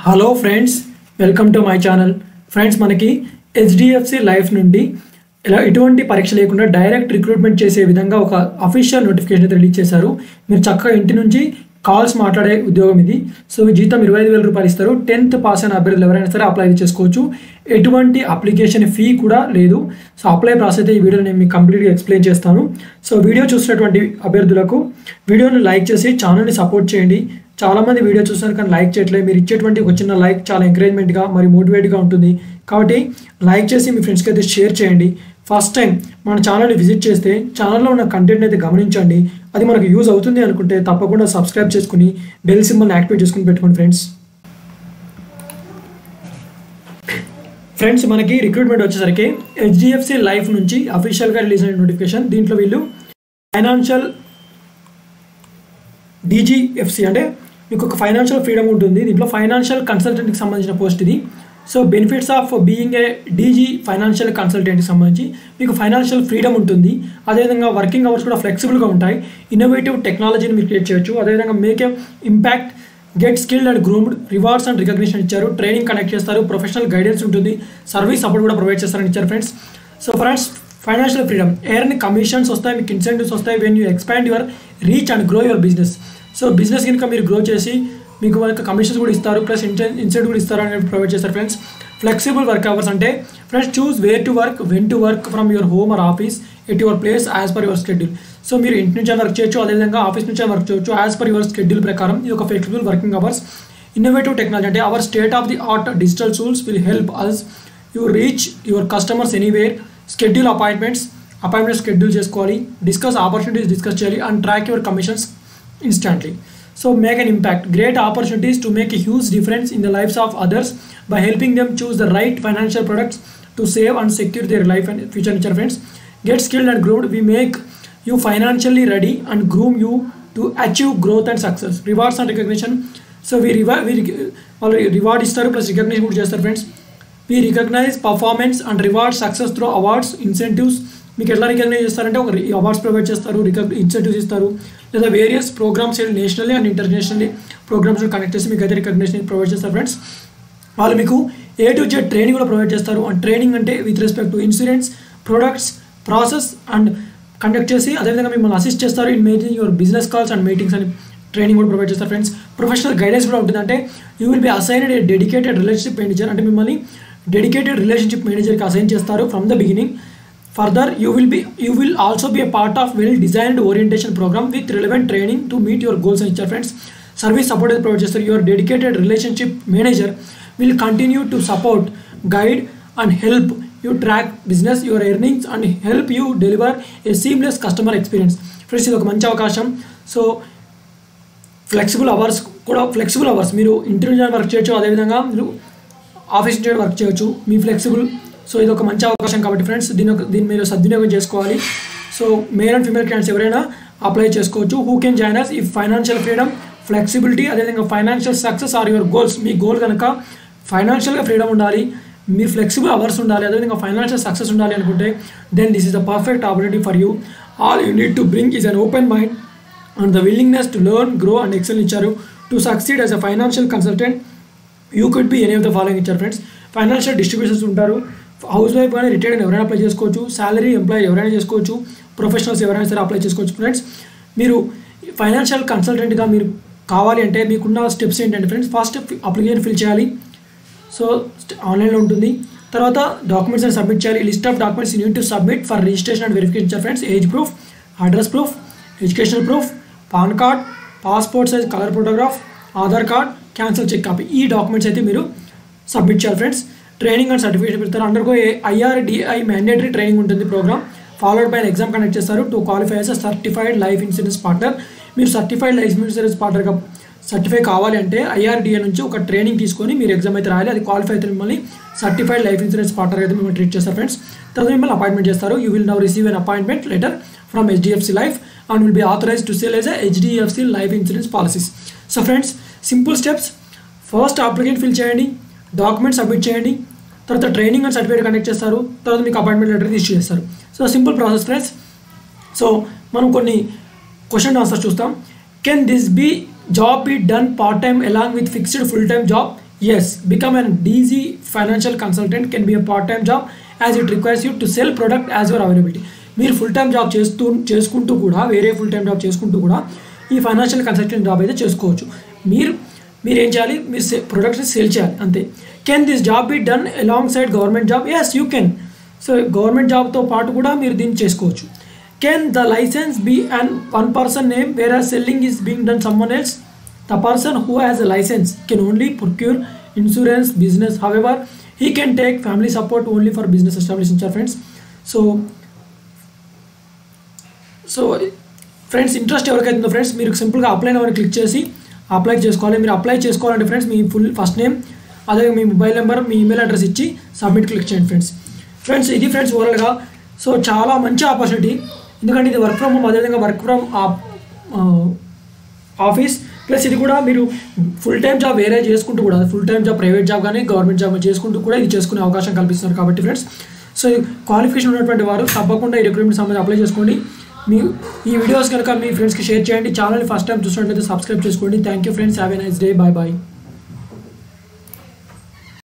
Hello friends, welcome to my channel. Friends, మనకి HDFC life నుండి ఎటువంటి పరీక్ష లేకుండా డైరెక్ట్ రిక్రూట్మెంట్ చేసే విధంగా ఒక అఫీషియల్ నోటిఫికేషన్ అయితే రిలీజ్ చేశారు. మీరు చక్కగా ఇంటి నుంచి కాల్స్ మాట్లాడే ఉద్యోగం ఇది. సో జీతం 25,000 రూపాయలు ఇస్తారు. 10th పాస్ అయిన అభ్యర్థులు ఎవరైనా సరే అప్లై చేసుకోవచ్చు. ఎటువంటి అప్లికేషన్ ఫీ కూడా లేదు. సో అప్లై ప్రాసెస్ అయితే ఈ వీడియోలో నేను మీకు కంప్లీట్గా ఎక్స్ప్లెయిన్ చేస్తాను. సో వీడియో చూసినటువంటి అభ్యర్థులకు వీడియోని లైక్ చేసి ఛానల్ని సపోర్ట్ చేయండి. చాలామంది వీడియో చూస్తారు కానీ లైక్ చేయట్లేదు. మీరు ఇచ్చేటువంటి ఒక చిన్న లైక్ చాలా ఎంకరేజ్మెంట్గా మరియు మోటివేట్గా ఉంటుంది. కాబట్టి లైక్ చేసి మీ ఫ్రెండ్స్కి అయితే షేర్ చేయండి. ఫస్ట్ టైం మన ఛానల్ని విజిట్ చేస్తే ఛానల్లో ఉన్న కంటెంట్ అయితే గమనించండి. అది మనకు యూజ్ అవుతుంది అనుకుంటే తప్పకుండా సబ్స్క్రైబ్ చేసుకుని బెల్ సింబల్ని యాక్టివేట్ చేసుకుని పెట్టుకోండి ఫ్రెండ్స్, మనకి రిక్రూట్మెంట్ వచ్చేసరికి హెచ్డిఎఫ్సి లైఫ్ నుంచి అఫీషియల్గా రిలీజ్ అయిన నోటిఫికేషన్. దీంట్లో వీళ్ళు ఫైనాన్షియల్ డీజీఎఫ్సి అంటే మీకు ఒక ఫైనాన్షియల్ ఫ్రీడమ్ ఉంటుంది. దీంట్లో ఫైనాన్షియల్ కన్సల్టెంట్కి సంబంధించిన పోస్ట్ ఇది. So benefits of being a DG financial కన్సల్టెంట్కి సంబంధించి మీకు ఫైనాన్షియల్ ఫ్రీడమ్ ఉంటుంది. అదేవిధంగా వర్కింగ్ అవర్స్ కూడా ఫ్లెక్సిబుల్గా ఉంటాయి. ఇన్నోవేటివ్ టెక్నాలజీని మీరు క్రియేట్ చేయొచ్చు. అదేవిధంగా make a impact, get skilled and groomed, rewards and recognition ఇచ్చారు. ట్రైనింగ్ కండక్ట్ చేస్తారు. ప్రొఫెషనల్ గైడెన్స్ ఉంటుంది. సర్వీస్ సపోర్ట్ కూడా ప్రొవైడ్ చేస్తారని ఇచ్చారు friends. So friends, financial freedom, earn commissions వస్తాయి, మీకు ఇన్సెంటివ్స్ వస్తాయి when you expand your reach and grow your business. So business కనుక మీరు గ్రో చేసి మీకు వాళ్ళకి కమిషన్స్ కూడా ఇస్తారు, ప్లస్ ఇన్సెంటివ్ కూడా ఇస్తారు అనేది ప్రొవైడ్ చేస్తారు ఫ్రెండ్స్. ఫ్లెక్సిబుల్ వర్క్ అవర్స్ అంటే friends choose where to work, when to work from your home or office at your place as per your schedule. So మీరు ఇంటి నుంచి వర్క్ చేయొచ్చు, అదేవిధంగా ఆఫీస్ నుంచి వర్క్ చేయొచ్చు యాజ్ పర్ యువర్ షెడ్యూల్ ప్రకారం. ఇది ఒక flexible working hours. Innovative technology అంటే our state of the art digital tools will help us you reach your customers anywhere. Schedule appointments schedule చేసుకోవాలి, డిస్కస్ ఆపర్చునిటీస్ డిస్కస్ చేయాలి and track your commissions instantly. So make an impact, great opportunities to make a huge difference in the lives of others by helping them choose the right financial products to save and secure their life and future friends. Get skilled and groomed, we make you financially ready and groom you to achieve growth and success. Rewards and recognition, so we reward istaru plus recognition kuda chestaru friends. We recognize performance and reward success through awards, incentives. మీకు ఎట్లా recognise చేస్తారంటే ఒక awards provide చేస్తారు, incentives ఇస్తారు, లేదా various programmes nationally and internationally programmes connect చేసి మీకు అయితే రికగ్నిషన్ ప్రొవైడ్ చేస్తారు ఫ్రెండ్స్. వాళ్ళు మీకు A to Z ట్రైనింగ్ కూడా ప్రొవైడ్ చేస్తారు. అండ్ ట్రైనింగ్ అంటే with respect to insurance products process and conduct చేసి అదేవిధంగా మిమ్మల్ని అసిస్ట్ చేస్తారు in making your business calls and meetings అని ట్రైనింగ్ కూడా ప్రొవైడ్ చేస్తారు ఫ్రెండ్స్. ప్రొఫెషనల్ గైడెన్స్ కూడా ఉంటుంది. అంటే you will be assigned a dedicated relationship manager, అంటే మిమ్మల్ని డెడికేటెడ్ రిలేషన్షిప్ మేనేజర్కి అసైన్ చేస్తారు from the beginning. Further, you will also be a part of well-designed orientation program with relevant training to meet your goals and friends. Service support is provided. Your dedicated relationship manager will continue to support, guide, and help you track business, your earnings, and help you deliver a seamless customer experience. Friends, ఇది ఒక మంచి అవకాశం. So flexible hours మీరు ఇంటి నుంచి work చేయొచ్చు, అదేవిధంగా మీరు ఆఫీస్ నుంచి వర్క్ చేయొచ్చు, మీ ఫ్లెక్సిబుల్. సో ఇది ఒక మంచి అవకాశం కాబట్టి ఫ్రెండ్స్ దీన్ని మీరు సద్వినియోగం చేసుకోవాలి. So male and female candidates ఎవరైనా అప్లై చేసుకోవచ్చు. Who can join us if financial freedom, flexibility, అదేవిధంగా financial success or your goals. మీ గోల్ కనుక ఫైనాన్షియల్గా ఫ్రీడమ్ ఉండాలి, మీ ఫ్లెక్సిబుల్ అవర్స్ ఉండాలి, అదేవిధంగా ఫైనాన్షియల్ సక్సెస్ ఉండాలి అనుకుంటే then this is the perfect opportunity for you. All you need to bring is an open mind and the willingness to learn, grow and excel ఇచ్చారు. To succeed as a financial consultant you could be any of the following ఇచ్చారు friends. Financial distributions ఉంటారు. Housewife కానీ retired ఎవరైనా apply చేసుకోవచ్చు, salary employee ఎవరైనా చేసుకోవచ్చు, professionals ఎవరైనా సరే అప్లై చేసుకోవచ్చు ఫ్రెండ్స్. మీరు ఫైనాన్షియల్ కన్సల్టెంట్గా మీరు కావాలి అంటే మీకున్న స్టెప్స్ ఏంటంటే ఫ్రెండ్స్, ఫస్ట్ అప్లికేషన్ ఫిల్ చేయాలి. సో ఆన్లైన్లో ఉంటుంది. తర్వాత డాక్యుమెంట్స్ అని సబ్మిట్ చేయాలి. List of documents you need to submit for registration and verification friends. Age proof, address proof, educational proof, PAN card, passport size colour photograph, Aadhaar card, cancel cheque copy. ఈ documents అయితే మీరు submit చేయాలి friends. Training and certification పెడతారు. Undergo IRDI mandatory training ఉంటుంది programme. Followed by exam conduct చేస్తారు to qualify as a certified life insurance partner. మీరు certified life insurance పార్ట్నర్గా certify కావాలి అంటే IRDI నుంచి ఒక ట్రైనింగ్ తీసుకొని మీరు ఎగ్జామ్ అయితే రాయాలి. అది క్వాలిఫై అయితే మిమ్మల్ని సర్టిఫైడ్ లైఫ్ ఇన్సూరెన్స్ పార్ట్నర్ అయితే మిమ్మల్ని ట్రీట్ చేస్తారు ఫ్రెండ్స్. తర్వాత మిమ్మల్ని అపాయింట్మెంట్ చేస్తారు. You will now receive an appointment letter from HDFC life and will be authorised to sale as a HDFC life insurance policies. So friends, simple steps. First application fill చేయండి, document submit చేయండి, తర్వాత training and certificate conduct చేస్తారు, తర్వాత మీకు appointment letter issue చేస్తారు. So simple process friends. So మనం కొన్ని question answers చూస్తాం. Can this job be done part time along with fixed full time job? Yes, become an DG financial consultant can be a part-time job as it requires you to sell product as your availability. మీరు full time job చేసుకుంటూ కూడా వేరే full time job చేసుకుంటూ కూడా ఈ financial consultant job అయితే చేసుకోవచ్చు. మీరు ఏం చేయాలి, మీరు ప్రొడక్ట్స్ని సేల్ చేయాలి అంతే. Can this job be done alongside government job? Yes you can. So government జాబ్తో పాటు కూడా మీరు దీన్ని చేసుకోవచ్చు. Can the licence be and one person name where are selling is being done someone else? The person who has a license can only procure insurance business. However, he can take family support only for business establishment, friends. So friends interest ఎవరికైతే ఉందో friends మీరు సింపుల్గా apply now అని click చేసి apply చేసుకోవాలి. మీరు apply చేసుకోవాలంటే friends మీ ఫస్ట్ నేమ్ అదే మీ మొబైల్ నెంబర్ మీ ఈమెయిల్ అడ్రస్ ఇచ్చి సబ్మిట్ క్లిక్ చేయండి ఫ్రెండ్స్. ఇది ఫ్రెండ్స్ ఓవరాల్గా సో చాలా మంచి ఆపర్చునిటీ, ఎందుకంటే ఇది వర్క్ ఫ్రమ్ హోమ్, అదేవిధంగా వర్క్ ఫ్రమ్ ఆఫీస్ ప్లస్ ఇది కూడా మీరు ఫుల్ టైం జాబ్ వేరే చేసుకుంటూ కూడా full time job private job కానీ గవర్నమెంట్ జాబ్ చేసుకుంటూ కూడా ఇది చేసుకునే అవకాశం కల్పిస్తున్నారు కాబట్టి ఫ్రెండ్స్. సో క్వాలిఫికేషన్ ఉన్నటువంటి వారు తప్పకుండా ఈ రిక్రూట్మెంట్ సంబంధించి అప్లై చేసుకోండి. ఈ వీడియోస్ కనుక మీ ఫ్రెండ్స్కి షేర్ చేయండి. ఛానల్ని ఫస్ట్ టైం చూసినట్లయితే సబ్స్క్రైబ్ చేసుకోండి. Thank you friends, have a nice day, bye bye.